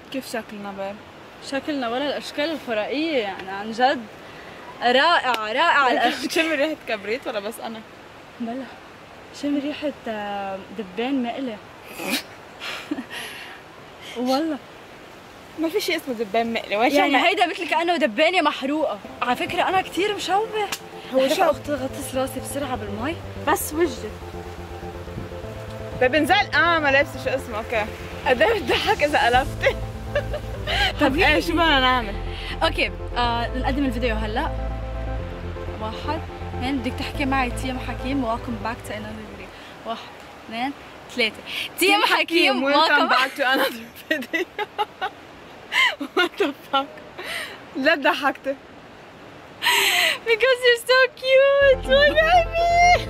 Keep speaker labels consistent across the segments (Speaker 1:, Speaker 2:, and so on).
Speaker 1: كيف شكلنا بيب؟
Speaker 2: شكلنا ولا الاشكال الخرائيه يعني عن جد رائعه رائعه الاشكال.
Speaker 1: شم ريحة كبريت ولا بس انا؟
Speaker 2: بلا شم ريحه دبان مقلي. والله
Speaker 1: ما في شيء اسمه دبان مقلي ولا
Speaker 2: يعني هيدا مثل كأنه دبانة محروقة. على فكرة أنا كثير مشوه. هو شو أختي غطس راسي بسرعة بالمي بس وجهي
Speaker 1: بنزل ما لابسه شو اسمه. اوكي قد ايه بتضحك اذا قلبتي. طب ايه شو بدنا نعمل؟
Speaker 2: اوكي نقدم الفيديو هلا. 1 2 بدك تحكي معي تيم حكيم ويلكم باك تو انذر فيديو. 1 2 3 تيم حكيم
Speaker 1: ويلكم باك تو انذر فيديو. وات ذا فاك لا ضحكتي because you're so cute my baby.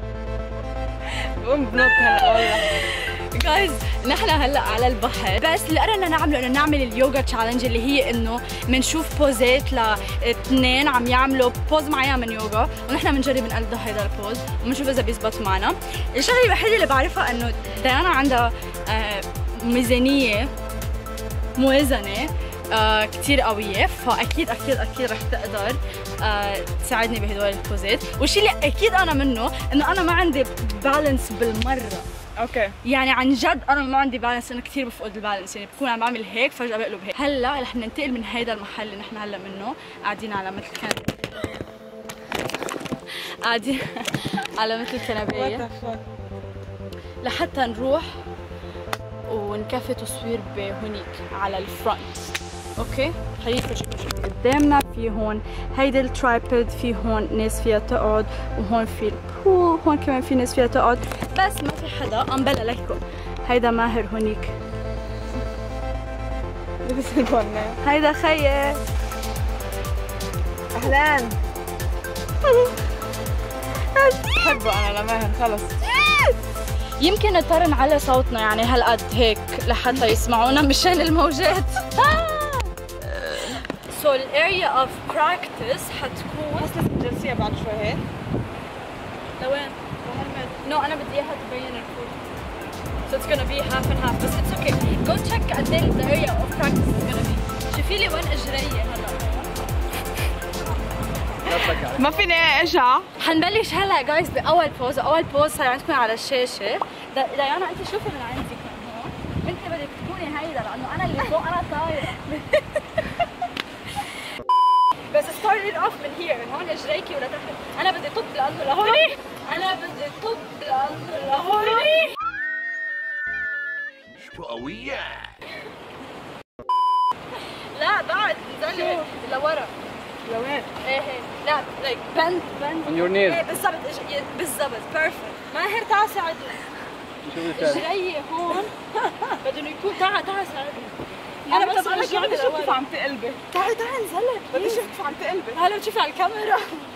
Speaker 1: بقوم بنط هلا والله.
Speaker 2: جايز نحن هلا على البحر، بس اللي قررنا نعمله انه نعمل اليوغا تشالنج اللي هي انه بنشوف بوزات لاثنين عم يعملوا بوز معين من يوغا ونحن بنجرب نقلد هيدا البوز وبنشوف اذا بيزبط معنا. الشغله الوحيده اللي بعرفها انه ديانا عندها ميزانيه موازنه كتير قوية، فأكيد أكيد أكيد رح تقدر تساعدني بهدول البوزات، والشيء اللي أكيد أنا منه إنه أنا ما عندي بالانس بالمرة.
Speaker 1: اوكي
Speaker 2: يعني عن جد أنا ما عندي بالانس، أنا كثير بفقد البالانس، يعني بكون عم بعمل هيك فجأة بقلب هيك. هلا رح ننتقل من هيدا المحل اللي نحن هلا منه قاعدين على مثل قاعدين على مثل كنباية لحتى نروح ونكفي تصوير بهونيك على الفرونت. اوكي خليني افرجيكم شو في قدامنا. في هون هيدا الترايبود، في هون ناس فيها تقعد، وهون في البول، هون كمان في ناس فيها تقعد، بس ما في حدا. امبلا لكم هيدا ماهر هونيك، هيدا خيي.
Speaker 1: اهلين بحبه انا لماهر خلص.
Speaker 2: يمكن نضطر نعلي صوتنا يعني هالقد هيك لحتى يسمعونا مشان الموجات. سو الاريا اوف براكتس حتكون
Speaker 1: بس لازم تجلسيها بعد شوي هيك.
Speaker 2: لوين؟ نو انا بدي اياها تبين الفوت. So it's gonna be half and half بس it's okay. Go check قد ايه the area of practice is gonna be. شوفي لي وين اجرية هلا.
Speaker 1: ما فيني ارجع.
Speaker 2: حنبلش هلا جايز باول بوز. اول بوز صار عندكم على الشاشة. ديانا انت شوفي من عندك من هون. انت بدك تكوني هيدا لانه انا اللي فوق انا طايرة. بس ستارت اوف من هير، من هون اجريكي ولا تحت. انا بدي طب لانه لهون. انا بدي طب لانه لهون.
Speaker 3: شو قوية.
Speaker 2: لا بعد انزلي لورا.
Speaker 1: لوين؟
Speaker 2: ايه لا لايك بند
Speaker 4: on your knees.
Speaker 2: ايه بالضبط بالضبط بيرفكت. ماهر تعال ساعدني. اجري هون بدهم يكون تعال ساعدني.
Speaker 1: انا بس بدي اشوف كيف عم تقلبي.
Speaker 2: تعالي انزلي
Speaker 1: بدي اشوف كيف عم تقلبي.
Speaker 2: هلا بتشوفي على الكاميرا.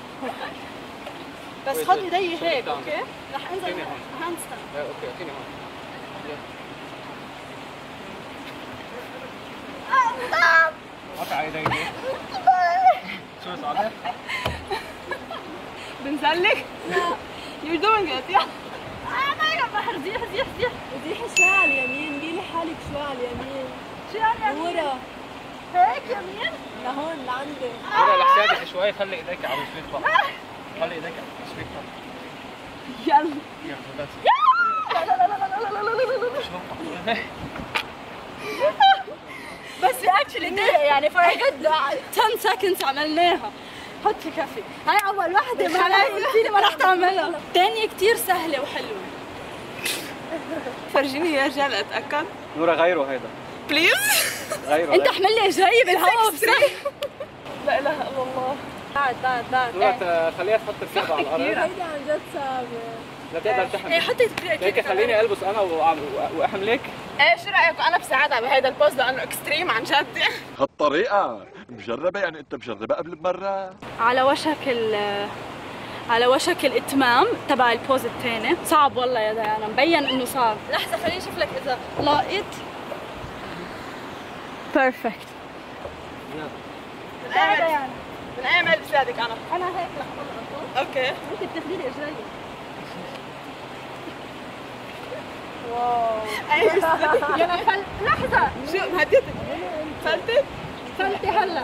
Speaker 2: بس خذي ايدي هيك اوكي؟ رح انزل هاند ستاند.
Speaker 4: اوكي اعطيني هون. قطع ايديك. شو صعبة؟
Speaker 1: بنزلك؟
Speaker 2: لا
Speaker 1: You're doing it يا.
Speaker 2: ما يا بحر زيح
Speaker 5: زيحي شوي على اليمين، ميلي حالك شوي على اليمين.
Speaker 2: شو يعني
Speaker 5: ورا
Speaker 2: هيك يمين؟
Speaker 5: لهون لعندك.
Speaker 4: ورا لحسابك شوي. خلي ايديك على رجليك فوق. خلي ايديك على رجليك فوق.
Speaker 1: يلا
Speaker 4: يلا بس.
Speaker 2: بس اكشلي يعني فور جود 10 سكندز عملناها. حطي كفي. هاي اول وحده ما قلتيلي ما رح تعملها. الثانيه كثير سهله وحلوه.
Speaker 1: فرجيني يا رجال اتاكد.
Speaker 4: نورا غيره هيدا
Speaker 1: بليز.
Speaker 4: غيره.
Speaker 2: انت احمل لي اجري بالهواء بسرعه.
Speaker 1: لا اله الا الله.
Speaker 2: بعد
Speaker 4: نورا خليها تحط الكعب على الارض.
Speaker 5: هيدا عن جد صعبة.
Speaker 4: لا تقدر
Speaker 2: ايه
Speaker 4: تحمل.
Speaker 2: حطي
Speaker 4: هيك خليني البس انا واحملك.
Speaker 1: ايه شو رايك؟ انا بساعدها بهيدا البوز لانه اكستريم عن جد.
Speaker 3: هالطريقة مجربة يعني انت مجربة قبل بمرة؟
Speaker 2: على وشك الاتمام تبع البوز الثاني. صعب والله يا ديانا، مبين انه صعب. لحظه خليني اشوف لك اذا لاقط. بيرفكت.
Speaker 1: من اي ما البس هذيك
Speaker 2: انا هيك رح اضغط.
Speaker 1: اوكي
Speaker 2: انت بتاخذي لي اجري. يلا لحظة
Speaker 1: شو هديتك فلتت
Speaker 2: فلتي هلا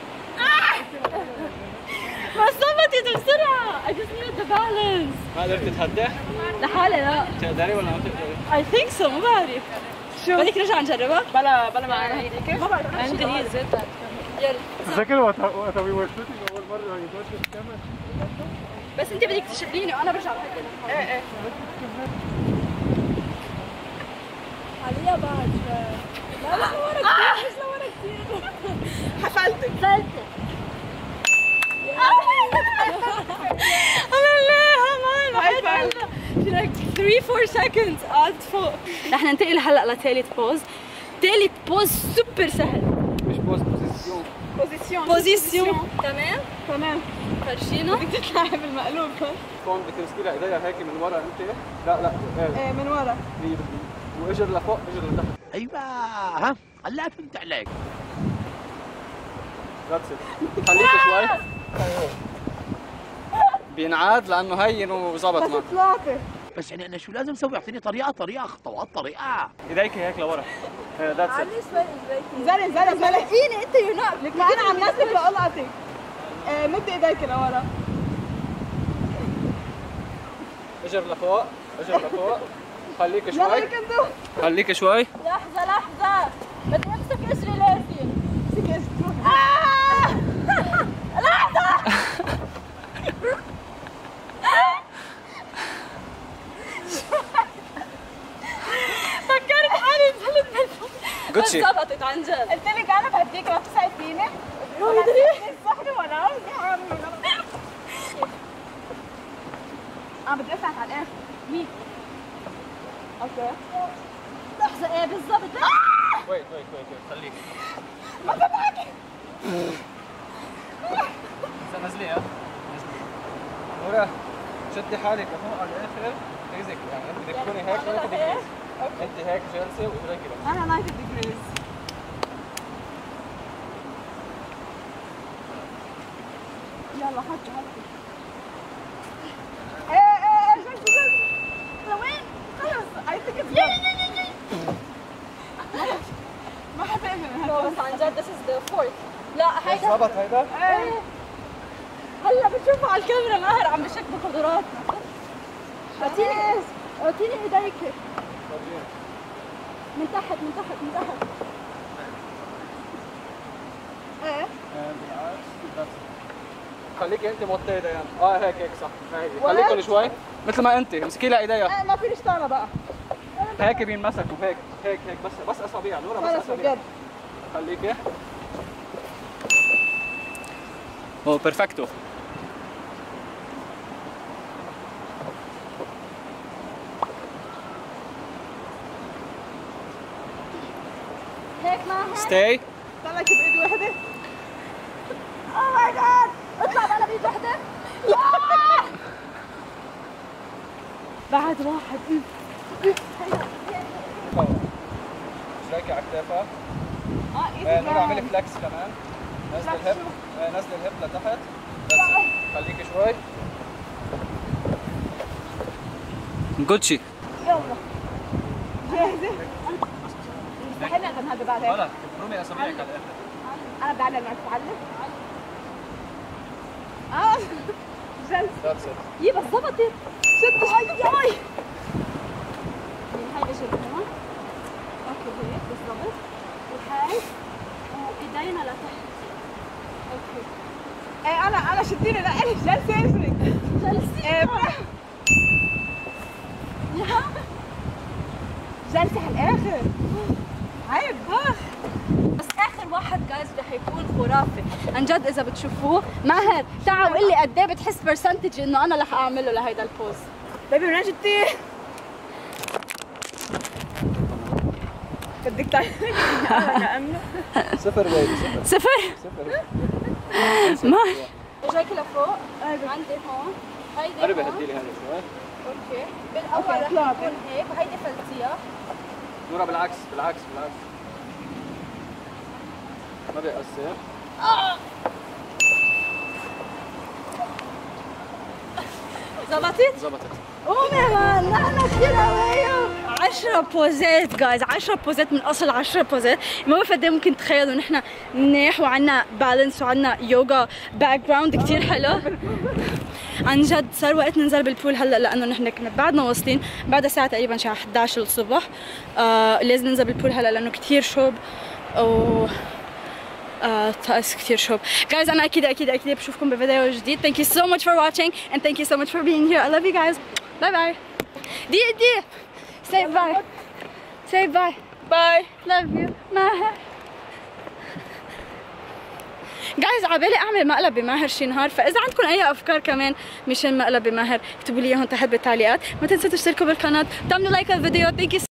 Speaker 2: ما صبتت بسرعة. I just need the balance.
Speaker 4: ما قدرت تتهدى؟
Speaker 2: لحالي لا.
Speaker 4: تقدري ولا ما تقدري؟
Speaker 2: I think so ما بعرف.
Speaker 1: شو
Speaker 2: بدك نرجع نجربها؟
Speaker 1: بلا معنا هديك
Speaker 2: ما بعرف عندي هي زيتها. يلا
Speaker 4: تذكر وقت we were shooting أول مرة يدوش الكاميرا.
Speaker 2: بس انت بدك تشغليني وانا برجع بحكي.
Speaker 1: ايه
Speaker 5: عليا بعد شوي. لا مش لورا كثير مش لورا كثير.
Speaker 1: حفلتك
Speaker 2: فلتة. في like 3-4 seconds قعدت فوق. رح ننتقل هلا لثالث بوز. ثالث بوز سوبر سهل.
Speaker 4: مش
Speaker 2: بوزيسيون تمام؟
Speaker 1: تمام
Speaker 2: فرشينا.
Speaker 1: بدك تطلعي بالمقلوب
Speaker 4: كون بتمسكي لها ايديها هيك من ورا انت. لا
Speaker 1: ايه من ورا
Speaker 4: واجر لفوق اجر لتحت.
Speaker 3: ايوه ها هلا فهمت عليك.
Speaker 4: ذاتس ات. خليكي شوي. بينعاد لانه هين وظبط
Speaker 1: بس
Speaker 4: معك.
Speaker 1: طلعتي
Speaker 3: بس يعني انا شو لازم اسوي؟ اعطيني طريقه خطوات طريقه.
Speaker 4: ايديك هيك لورا. ذاتس ات.
Speaker 5: علي شوي رجليكي.
Speaker 1: زلي
Speaker 2: فيني انت يو نوت.
Speaker 1: لك انا عم نازلك لقلقتك مد ايديك لورا
Speaker 4: اجر لفوق خليك
Speaker 1: يلا
Speaker 4: شوي.
Speaker 1: هيك انتو
Speaker 4: خليك شوي.
Speaker 2: لحظة بدي امسك اسري لازم.
Speaker 1: امسكي
Speaker 2: فكرت حالي نزلت بالفوق.
Speaker 4: جوتشي.
Speaker 2: ظبطت عن جد.
Speaker 1: قلت لك انا بهديك ما تسعي فيني صحني ولا بدي افعل على الاخر
Speaker 2: مين؟
Speaker 1: اوكي
Speaker 2: لحظة ايه بالضبط.
Speaker 4: ويت خليك. نزليها. نورا شدي حالك لفوق على الاخر. ركزك يعني انت بدك تكوني هيك 90 ديجريز. انت هيك جالسه واجريك كده.
Speaker 1: انا 90 degrees يلا حطي ايه جلسي لوين خلص I think it's ما حتقبل
Speaker 2: بس عن جد this is the fourth. لا هيدا
Speaker 4: ظبط هيدا؟
Speaker 2: ايه هلا بتشوفوا على الكاميرا ماهر عم بشك بقدراتنا. اعطيني ايديك من تحت
Speaker 1: ايه
Speaker 4: خليكي انت موطيه ايديها. هيك صح. هيك خليكم شوي مثل ما انت امسكي لها ايديها.
Speaker 1: ما في شطانه بقى
Speaker 4: هيك بينمسكوا هيك بس اصابيع نورا بس
Speaker 1: خلص
Speaker 4: اصابيع.
Speaker 1: بجد
Speaker 4: خليكي. اوه بيرفكتو.
Speaker 2: هيك ماهر.
Speaker 4: ستاي.
Speaker 1: طلعك بايد واحده
Speaker 2: اوه ماي جاد اطلع بقى بايد وحده. بعد واحد.
Speaker 4: شيكي على كتافها.
Speaker 1: ايدي
Speaker 4: نورا اعملي فلكس كمان. نزلي الهب لتحت. خليكي شوي. جوتشي.
Speaker 1: يلا جاهزه مستحيل اقدر هذا بعد هيك
Speaker 4: غلط رومي اصابعك على الاخر.
Speaker 1: انا بدي اعلم انك تعلم جلسه
Speaker 4: ذاتس ات.
Speaker 2: يي بس ظبطت.
Speaker 1: شد
Speaker 2: هاي اجت هون. اوكي هيك بالضبط. وهاي وايدينا لتحت. اوكي.
Speaker 1: ايه انا شديني لا جلسه اجري
Speaker 2: جلسي.
Speaker 1: جلسه على الاخر عيب
Speaker 2: بس اخر واحد جايز رح يكون خرافي عن جد اذا بتشوفوه. ماهر تعال وقول لي قد ايه بتحس برسنتج انه انا رح اعمله لهيدا البوز.
Speaker 1: بيبي من وين جبتيه؟ بدك تعملي كأنه
Speaker 4: صفر بيبي
Speaker 2: صفر. ما رجعك لفوق.
Speaker 1: عندي
Speaker 2: هون هيدي
Speaker 4: قربي
Speaker 2: هون.
Speaker 4: هدي لي هذا شوي.
Speaker 2: اوكي بالاول رح يكون هيك وهيدي فلتيها.
Speaker 4: نورا بالعكس ما بيأثر.
Speaker 2: ظبطت؟
Speaker 4: ظبطت.
Speaker 2: قومي يا مان نحن كثير قوية. 10 10 بوزات جايز، 10 بوزات من اصل 10 بوزات. ما بعرف قد ايه ممكن تتخيلوا ان احنا منيح وعنا بالانس وعنا يوغا باك جراوند كثير حلو. عن جد صار وقت ننزل بالبول هلا لانه نحن كنا بعدنا واصلين، بعدها ساعه تقريبا شي 11 الصبح. لازم ننزل بالبول هلا لانه كثير شوب و طقس كثير شوب. جايز انا اكيد بشوفكم بفيديو جديد. Thank you so much for watching and thank you so much for being here. I love you guys. Bye bye. دي say bye. Say bye.
Speaker 1: باي.
Speaker 2: Love you. ماهر. جايز عبالي اعمل مقلب بماهر شي نهار، فاذا عندكم اي افكار كمان مشان مقلب بماهر اكتبوا لي اياهم تحت بالتعليقات. ما تنسوا تشتركوا بالقناه، تعملوا لايك للفيديو. Thank you.